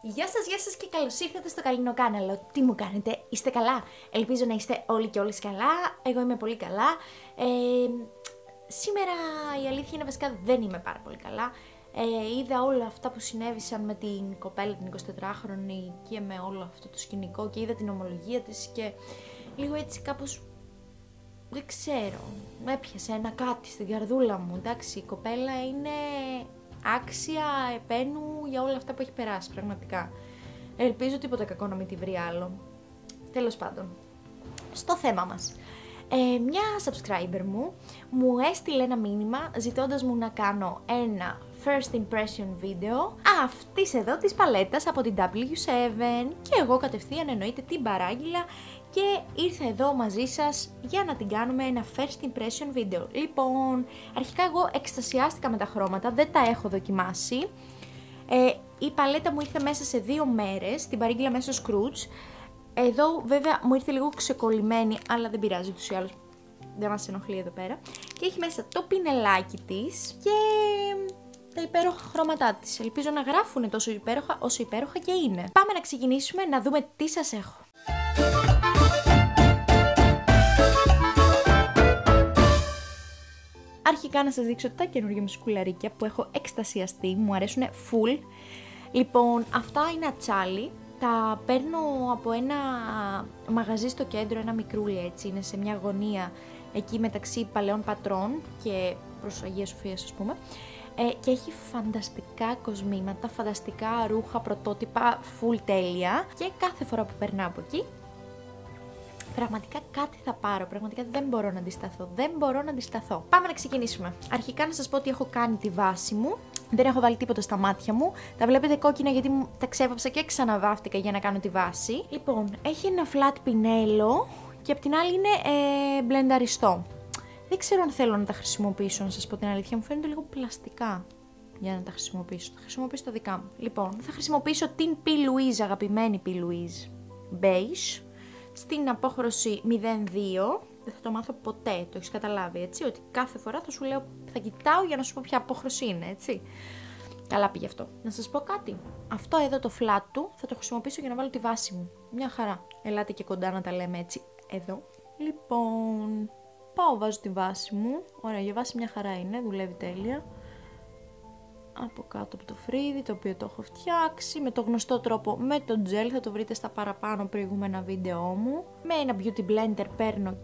Γεια σας και καλώς ήρθατε στο Καλλινό Κάναλο. Τι μου κάνετε, είστε καλά? Ελπίζω να είστε όλοι και όλες καλά. Εγώ είμαι πολύ καλά. Σήμερα η αλήθεια είναι βασικά δεν είμαι πάρα πολύ καλά. Είδα όλα αυτά που συνέβησαν με την κοπέλα την 24χρονη και με όλο αυτό το σκηνικό και είδα την ομολογία της και λίγο έτσι κάπως, δεν ξέρω, με έπιασε ένα κάτι στην καρδούλα μου. Εντάξει, η κοπέλα είναι άξια επένου για όλα αυτά που έχει περάσει, πραγματικά. Ελπίζω τίποτα κακό να μην τη βρει άλλο. Τέλος πάντων, στο θέμα μας. Μια subscriber μου έστειλε ένα μήνυμα ζητώντας μου να κάνω ένα first impression video αυτής εδώ της παλέτας από την W7 και εγώ κατευθείαν εννοείται την παράγγειλα και ήρθα εδώ μαζί σας για να την κάνουμε ένα first impression video. Λοιπόν, αρχικά εγώ εκστασιάστηκα με τα χρώματα, δεν τα έχω δοκιμάσει. Η παλέτα μου ήρθε μέσα σε 2 μέρες, την παρήγγειλα μέσα στο Scrooge. Εδώ βέβαια μου ήρθε λίγο ξεκολλημένη, αλλά δεν πειράζει ούτως ή άλλως, δεν μας ενοχλεί εδώ πέρα. Και έχει μέσα το πινελάκι της και τα υπέροχα χρώματά της. Ελπίζω να γράφουν τόσο υπέροχα όσο υπέροχα και είναι. Πάμε να ξεκινήσουμε να δούμε τι σας έχω. Αρχικά να σας δείξω τα καινούργια μου σκουλαρίκια που έχω εκστασιαστεί, μου αρέσουν full. Λοιπόν, αυτά είναι ατσάλι. Τα παίρνω από ένα μαγαζί στο κέντρο, ένα μικρούλι έτσι, είναι σε μια γωνία εκεί μεταξύ Παλαιών Πατρών και προς Αγία Σοφία, ας πούμε. Και έχει φανταστικά κοσμήματα, φανταστικά ρούχα, πρωτότυπα, full τέλεια. Και κάθε φορά που περνάω από εκεί, πραγματικά κάτι θα πάρω, πραγματικά δεν μπορώ να αντισταθώ, Πάμε να ξεκινήσουμε. Αρχικά να σας πω ότι έχω κάνει τη βάση μου, δεν έχω βάλει τίποτα στα μάτια μου, τα βλέπετε κόκκινα γιατί τα ξέβαψα και ξαναβάφτηκα για να κάνω τη βάση. Λοιπόν, έχει ένα flat πινέλο και απ' την άλλη είναι μπλενταριστό. Δεν ξέρω αν θέλω να τα χρησιμοποιήσω, να σας πω την αλήθεια, μου φαίνονται λίγο πλαστικά για να τα χρησιμοποιήσω. Θα χρησιμοποιήσω τα δικά μου. Λοιπόν, θα χρησιμοποιήσω την P. Louise, αγαπημένη P. Louise beige, στην απόχρωση 02, δεν θα το μάθω ποτέ, το έχεις καταλάβει έτσι, ότι κάθε φορά θα σου λέω, θα κοιτάω για να σου πω ποια απόχρωση είναι, έτσι. Καλά πήγε αυτό. Να σας πω κάτι, αυτό εδώ το flat του θα το χρησιμοποιήσω για να βάλω τη βάση μου, μια χαρά. Ελάτε και κοντά να τα λέμε έτσι, εδώ. Λοιπόν, πάω, βάζω τη βάση μου, ωραία, η βάση μια χαρά είναι, δουλεύει τέλεια. Από κάτω από το φρύδι, το οποίο το έχω φτιάξει με το γνωστό τρόπο, με το gel, θα το βρείτε στα παραπάνω προηγούμενα βίντεό μου. Με ένα beauty blender παίρνω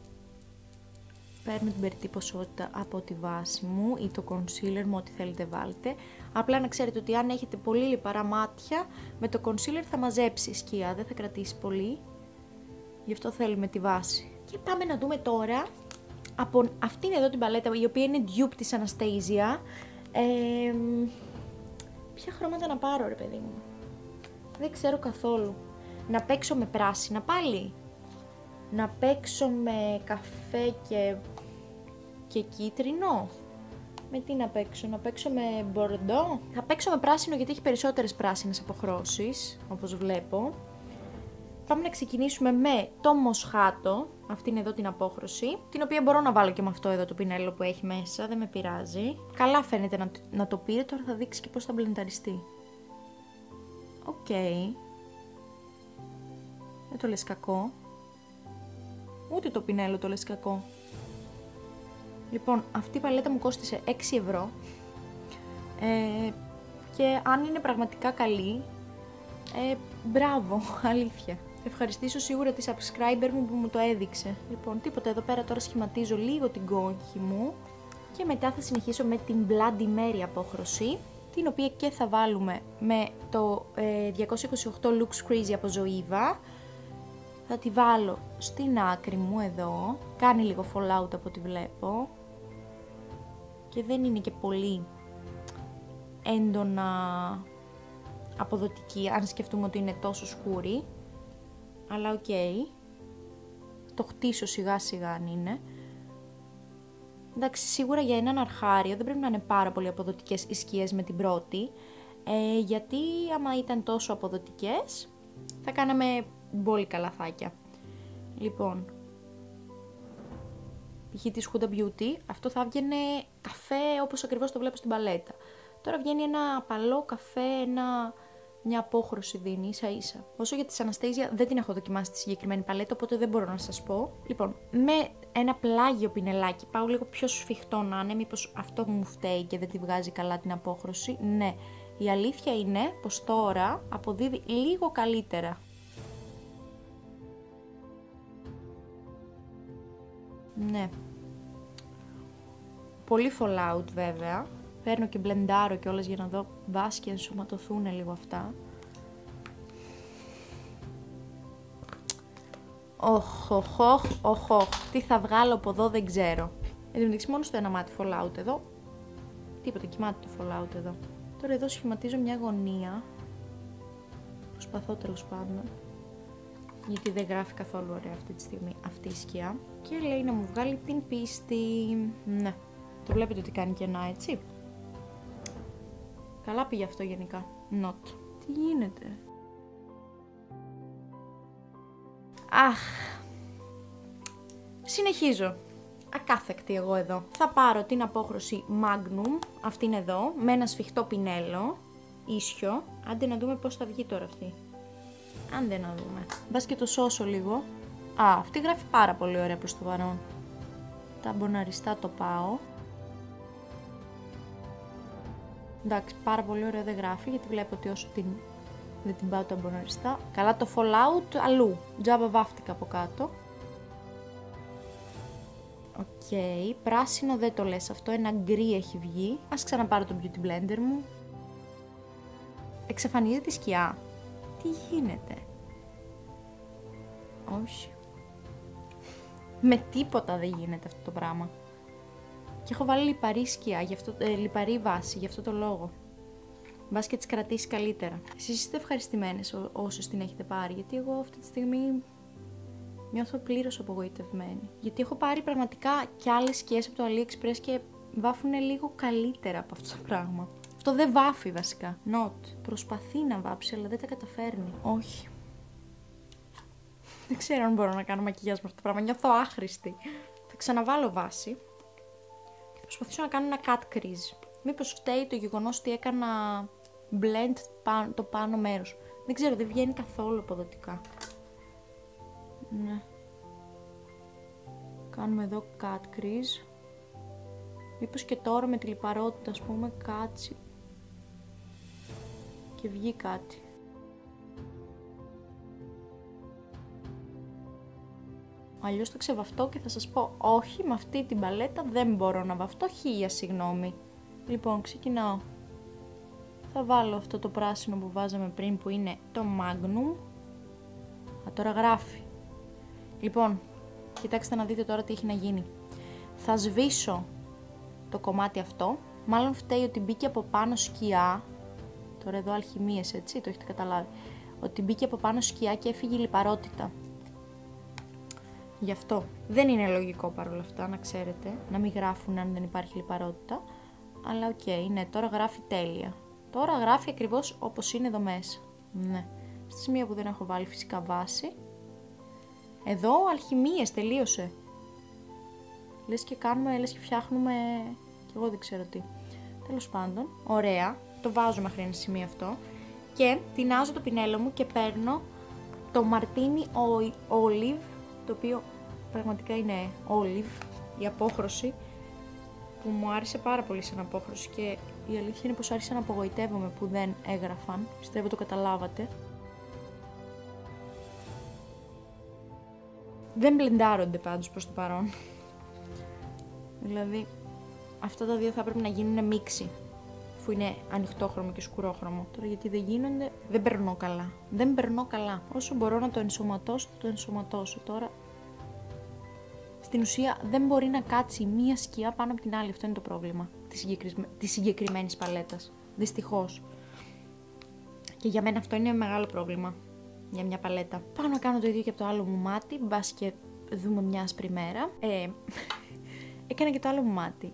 την περιττή ποσότητα από τη βάση μου ή το concealer μου, ό,τι θέλετε βάλτε. Απλά να ξέρετε ότι αν έχετε πολύ λιπαρά μάτια, με το concealer θα μαζέψει σκιά, δεν θα κρατήσει πολύ. Γι' αυτό θέλουμε τη βάση. Και πάμε να δούμε τώρα από αυτήν εδώ την παλέτα, η οποία είναι dupe της Anastasia. Ποια χρώματα να πάρω, ρε παιδί μου, δεν ξέρω καθόλου. Να παίξω με πράσινα πάλι, να παίξω με καφέ και κίτρινο, με τι να παίξω με μπορντό. Θα παίξω με πράσινο γιατί έχει περισσότερες πράσινες αποχρώσεις, όπως βλέπω. Πάμε να ξεκινήσουμε με το μοσχάτο, αυτήν εδώ την απόχρωση, την οποία μπορώ να βάλω και με αυτό εδώ το πινέλο που έχει μέσα, δεν με πειράζει. Καλά φαίνεται να το πήρε, τώρα θα δείξει και πώς θα μπλενταριστεί. Οκ. Δεν το λες κακό. Ούτε το πινέλο το λες κακό. Λοιπόν, αυτή η παλέτα μου κόστισε 6 ευρώ. Και αν είναι πραγματικά καλή, μπράβο, αλήθεια. Ευχαριστήσω σίγουρα τη subscriber μου που μου το έδειξε. Λοιπόν, τίποτα, εδώ πέρα τώρα σχηματίζω λίγο την κόκκι μου και μετά θα συνεχίσω με την Bloody Mary απόχρωση, την οποία και θα βάλουμε με το 228 Lux Crazy από Zoeva. Θα τη βάλω στην άκρη μου εδώ, κάνει λίγο fallout από ό,τι βλέπω και δεν είναι και πολύ έντονα αποδοτική, αν σκεφτούμε ότι είναι τόσο σκούρη. Αλλά οκ, το χτίσω σιγά σιγά αν είναι. Εντάξει, σίγουρα για έναν αρχάριο δεν πρέπει να είναι πάρα πολύ αποδοτικές οι σκιές με την πρώτη, γιατί άμα ήταν τόσο αποδοτικές θα κάναμε πολύ καλαθάκια. Λοιπόν, π.χ. της Huda Beauty, αυτό θα βγαινε καφέ όπως ακριβώς το βλέπω στην παλέτα. Τώρα βγαίνει ένα απαλό καφέ, ένα μια απόχρωση δίνει ίσα ίσα. Όσο για τη Anastasia δεν την έχω δοκιμάσει τη συγκεκριμένη παλέτα, οπότε δεν μπορώ να σας πω. Λοιπόν, με ένα πλάγιο πινελάκι πάω λίγο πιο σφιχτό να είναι, μήπως αυτό μου φταίει και δεν τη βγάζει καλά την απόχρωση. Ναι, η αλήθεια είναι πως τώρα αποδίδει λίγο καλύτερα. Ναι. Πολύ Fallout βέβαια. Παίρνω και μπλεντάρω κιόλας για να δω μπας και ενσωματωθούν λίγο αυτά. Οχ. Τι θα βγάλω από εδώ δεν ξέρω. Εν τω μεταξύ μόνο στο ένα μάτι Fallout εδώ. Τίποτα, κοιμάται το Fallout εδώ. Τώρα εδώ σχηματίζω μια γωνία. Προσπαθώ τέλος πάντων. Γιατί δεν γράφει καθόλου ωραία αυτή τη στιγμή αυτή η σκιά. Και λέει να μου βγάλει την πίστη. Ναι. Το βλέπετε ότι κάνει κενά, έτσι. Καλά πήγε αυτό γενικά. Not. Τι γίνεται. Αχ. Συνεχίζω. Ακάθεκτη εγώ εδώ. Θα πάρω την απόχρωση Magnum, αυτήν εδώ, με ένα σφιχτό πινέλο, ίσιο. Άντε να δούμε πώς θα βγει τώρα αυτή. Άντε να δούμε. Μπας και το σώσω λίγο. Α, αυτή γράφει πάρα πολύ ωραία προς το παρόν. Τα μποναριστά το πάω. Εντάξει, πάρα πολύ ωραία δεν γράφει, γιατί βλέπω ότι όσο δεν την πάω τα μποναριστά. Καλά το Fallout αλλού. Τζάμπα βάφτηκα από κάτω. Οκ, πράσινο δεν το λες αυτό, ένα γκρι έχει βγει. Ας ξαναπάρω το beauty blender μου. Εξαφανίζεται η σκιά. Τι γίνεται. Όχι. Με τίποτα δεν γίνεται αυτό το πράγμα. Και έχω βάλει λιπαρή σκιά, λιπαρή βάση, γι' αυτό το λόγο. Μπας και τις κρατήσει καλύτερα. Εσείς είστε ευχαριστημένες όσες την έχετε πάρει, γιατί εγώ αυτή τη στιγμή νιώθω πλήρως απογοητευμένη. Γιατί έχω πάρει πραγματικά κι άλλες σκιές από το AliExpress και βάφουνε λίγο καλύτερα από αυτό το πράγμα. Αυτό δεν βάφει βασικά. Not. Προσπαθεί να βάψει, αλλά δεν τα καταφέρνει. Όχι. Δεν ξέρω αν μπορώ να κάνω μακιγιάζ με αυτό το πράγμα. Νιώθω άχρηστη. Θα ξαναβάλω βάση. Και θα προσπαθήσω να κάνω ένα cut crease. Μήπως φταίει το γεγονός ότι έκανα blend το πάνω μέρος. Δεν ξέρω, δεν βγαίνει καθόλου αποδοτικά. Ναι. Κάνουμε εδώ cut crease. Μήπως και τώρα με τη λιπαρότητα, ας πούμε, κάτσει και βγει κάτι. Αλλιώς θα ξεβαφτώ και θα σας πω όχι, με αυτή την παλέτα δεν μπορώ να βαφτώ, χίλια συγγνώμη. Λοιπόν, ξεκινάω. Θα βάλω αυτό το πράσινο που βάζαμε πριν που είναι το Magnum. Α, τώρα γράφει. Λοιπόν, κοιτάξτε να δείτε τώρα τι έχει να γίνει. Θα σβήσω το κομμάτι αυτό. Μάλλον φταίει ότι μπήκε από πάνω σκιά. Τώρα εδώ αλχημίες, έτσι, το έχετε καταλάβει. Ότι μπήκε από πάνω σκιά και έφυγε η λιπαρότητα. Γι' αυτό. Δεν είναι λογικό παρόλα αυτά, να ξέρετε. Να μην γράφουν αν δεν υπάρχει λιπαρότητα. Αλλά οκ, ναι, τώρα γράφει τέλεια. Τώρα γράφει ακριβώς όπως είναι εδώ μέσα. Ναι. Στη σημεία που δεν έχω βάλει φυσικά βάση. Εδώ αλχημίες, τελείωσε. Λες και κάνουμε, λες και φτιάχνουμε, και εγώ δεν ξέρω τι. Τέλος πάντων, ωραία, το βάζω μέχρι ένα σημείο αυτό. Και τεινάζω το πινέλο μου και παίρνω το Martini Olive, το οποίο πραγματικά είναι olive, η απόχρωση, που μου άρεσε πάρα πολύ σαν απόχρωση και η αλήθεια είναι πως άρχισα να απογοητεύομαι που δεν έγραφαν, πιστεύω το καταλάβατε. Δεν μπλεντάρονται πάντως προς το παρόν. Δηλαδή, αυτά τα δύο θα πρέπει να γίνουν μίξη, αφού είναι ανοιχτόχρωμο και σκουρόχρωμο. Τώρα γιατί δεν γίνονται, δεν περνώ καλά. Δεν περνώ καλά. Όσο μπορώ να το ενσωματώσω, το ενσωματώσω. Τώρα, στην ουσία δεν μπορεί να κάτσει μία σκιά πάνω από την άλλη. Αυτό είναι το πρόβλημα της συγκεκριμένης παλέτας. Δυστυχώς. Και για μένα αυτό είναι μεγάλο πρόβλημα. Για μια παλέτα. Πάω να κάνω το ίδιο και από το άλλο μου μάτι. Μπας και δούμε μια άσπρη μέρα. Έκανα και το άλλο μου μάτι.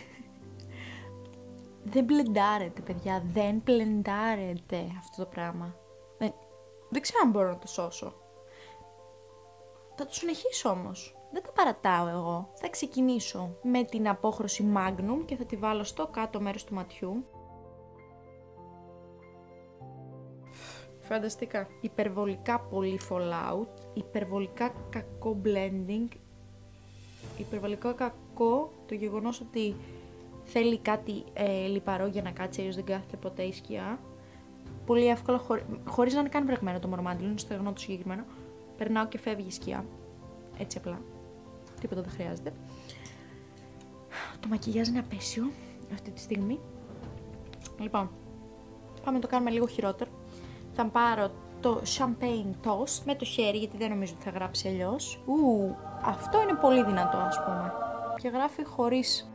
Δεν μπλεντάρεται, παιδιά. Δεν μπλεντάρεται αυτό το πράγμα. Δεν ξέρω αν μπορώ να το σώσω. Θα το συνεχίσω όμως. Δεν τα παρατάω εγώ. Θα ξεκινήσω με την απόχρωση Magnum και θα τη βάλω στο κάτω μέρος του ματιού. Φανταστικά. Υπερβολικά πολύ fallout, υπερβολικά κακό blending, υπερβολικά κακό το γεγονός ότι θέλει κάτι λιπαρό για να κάτσει, αλλιώς δεν κάθεται ποτέ η σκιά. Πολύ εύκολα, χωρίς να είναι καν βρεγμένο το μορομάντιλο, είναι στεγνό το συγκεκριμένο. Περνάω και φεύγει η σκιά. Έτσι απλά. Τίποτα δεν χρειάζεται. Το μακιγιάζ είναι απέσιο αυτή τη στιγμή. Λοιπόν, πάμε να το κάνουμε λίγο χειρότερο. Θα πάρω το Champagne Toast με το χέρι, γιατί δεν νομίζω ότι θα γράψει αλλιώς. Αυτό είναι πολύ δυνατό, ας πούμε. Και γράφει χωρίς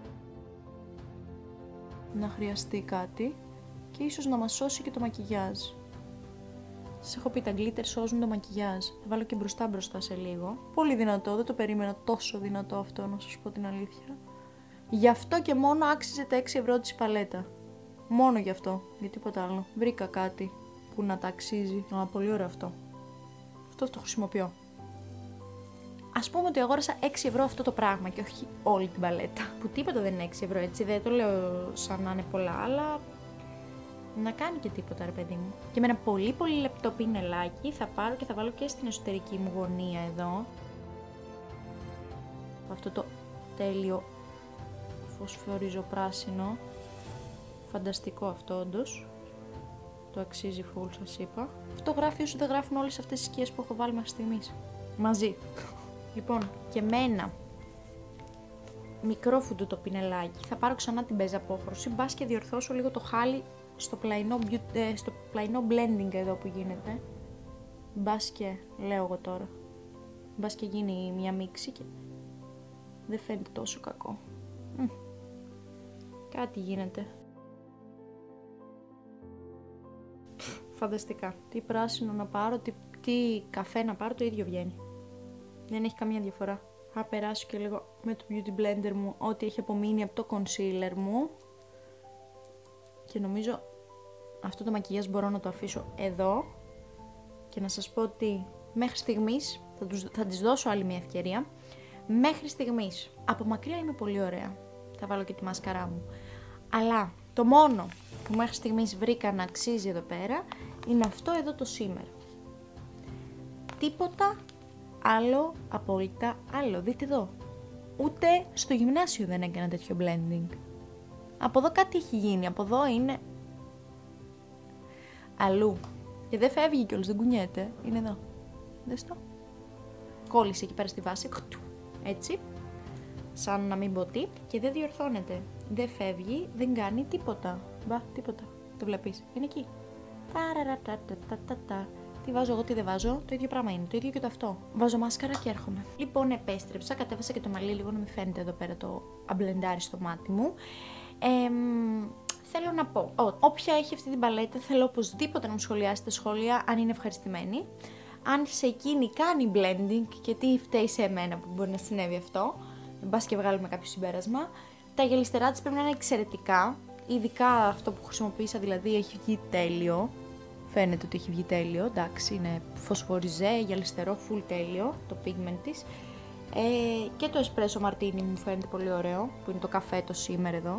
να χρειαστεί κάτι και ίσως να μας σώσει και το μακιγιάζ. Σας έχω πει, τα glitter σώζουν το μακιγιάζ. Θα βάλω και μπροστά σε λίγο. Πολύ δυνατό, δεν το περίμενα τόσο δυνατό αυτό, να σας πω την αλήθεια. Γι' αυτό και μόνο άξιζε τα 6 ευρώ της η παλέτα. Μόνο γι' αυτό, για τίποτα άλλο. Βρήκα κάτι που να τα αξίζει. Πολύ ωραίο αυτό. Αυτό το χρησιμοποιώ. Ας πούμε ότι αγόρασα 6 ευρώ αυτό το πράγμα και όχι όλη την παλέτα. Που τίποτα δεν είναι 6 ευρώ, έτσι. Δεν το λέω σαν να είναι πολλά, αλλά να κάνει και τίποτα, ρε παιδί μου. Και με ένα πολύ πολύ λεπτό πινελάκι θα πάρω και θα βάλω και στην εσωτερική μου γωνία εδώ. Αυτό το τέλειο φωσφορίζω πράσινο. Φανταστικό αυτό όντως. Το αξίζει full, σας είπα. Αυτό γράφει όσο δεν γράφουν όλες αυτές τις σκιές που έχω βάλει μέχρι στιγμής. Μαζί. Λοιπόν, και με ένα μικρό φουντούτο πινελάκι θα πάρω ξανά την μπέζα απόχρωση, μπας και διορθώσω λίγο το χάλι στο πλαϊνό blending εδώ που γίνεται. Μπας και, λέω εγώ τώρα, μπας και γίνει μια μίξη και δεν φαίνεται τόσο κακό. Κάτι γίνεται. Φανταστικά. Τι πράσινο να πάρω, τι καφέ να πάρω, το ίδιο βγαίνει. Δεν έχει καμία διαφορά. Θα περάσω και λίγο με το beauty blender μου ό,τι έχει απομείνει από το concealer μου. Και νομίζω αυτό το μακιγιάζ μπορώ να το αφήσω εδώ. Και να σας πω ότι μέχρι στιγμής, θα της δώσω άλλη μια ευκαιρία. Μέχρι στιγμής, από μακριά είμαι πολύ ωραία. Θα βάλω και τη μάσκαρά μου. Αλλά το μόνο που μέχρι στιγμής βρήκα να αξίζει εδώ πέρα είναι αυτό εδώ το shimmer. Τίποτα άλλο, απόλυτα άλλο. Δείτε εδώ. Ούτε στο γυμνάσιο δεν έκανα τέτοιο blending. Από εδώ κάτι έχει γίνει. Από εδώ είναι αλλού. Και δεν φεύγει κιόλας, δεν κουνιέται. Είναι εδώ. Δες το. Κόλλησε εκεί πέρα στη βάση. Έτσι. Σαν να μην πω τι. Και δεν διορθώνεται. Δεν φεύγει, δεν κάνει τίποτα. Μπα, τίποτα. Το βλέπεις. Είναι εκεί. Τι βάζω εγώ, τι δεν βάζω. Το ίδιο πράγμα είναι. Το ίδιο και το αυτό. Βάζω μάσκαρα και έρχομαι. Λοιπόν, επέστρεψα. Κατέβασα και το μαλλί λίγο να μην φαίνεται εδώ πέρα το αμπλεντάρι στο μάτι μου. Θέλω να πω ότι όποια έχει αυτή την παλέτα, θέλω οπωσδήποτε να μου σχολιάσει τα σχόλια αν είναι ευχαριστημένη. Αν σε εκείνη κάνει blending και τι φταίει σε εμένα που μπορεί να συνέβη αυτό. Μπας και βγάλουμε κάποιο συμπέρασμα. Τα γυαλιστερά της πρέπει να είναι εξαιρετικά. Ειδικά αυτό που χρησιμοποίησα, δηλαδή έχει βγει τέλειο. Φαίνεται ότι έχει βγει τέλειο. Εντάξει, είναι φωσφοριζέ, γυαλιστερό, full τέλειο το pigment της. Και το espresso martini μου φαίνεται πολύ ωραίο, που είναι το καφέ, το shimmer εδώ.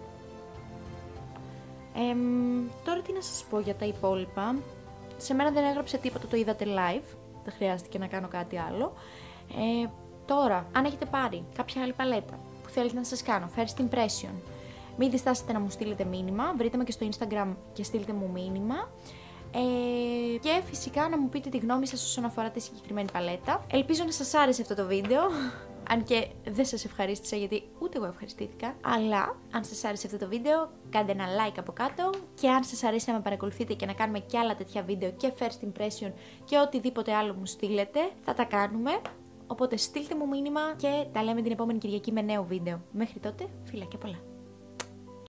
Τώρα τι να σας πω για τα υπόλοιπα. Σε μένα δεν έγραψε τίποτα, το είδατε live. Δεν χρειάστηκε να κάνω κάτι άλλο. Τώρα, αν έχετε πάρει κάποια άλλη παλέτα που θέλετε να σας κάνω, first impression, μην διστάσετε να μου στείλετε μήνυμα, βρείτε με και στο Instagram και στείλτε μου μήνυμα. Και φυσικά να μου πείτε τη γνώμη σας όσον αφορά τη συγκεκριμένη παλέτα. Ελπίζω να σας άρεσε αυτό το βίντεο, αν και δεν σας ευχαρίστησα γιατί ούτε εγώ ευχαριστήθηκα. Αλλά αν σας άρεσε αυτό το βίντεο, κάντε ένα like από κάτω. Και αν σας αρέσει να με παρακολουθείτε και να κάνουμε και άλλα τέτοια βίντεο και first impression και οτιδήποτε άλλο μου στείλετε, θα τα κάνουμε. Οπότε στείλτε μου μήνυμα και τα λέμε την επόμενη Κυριακή με νέο βίντεο. Μέχρι τότε, φιλάκια πολλά.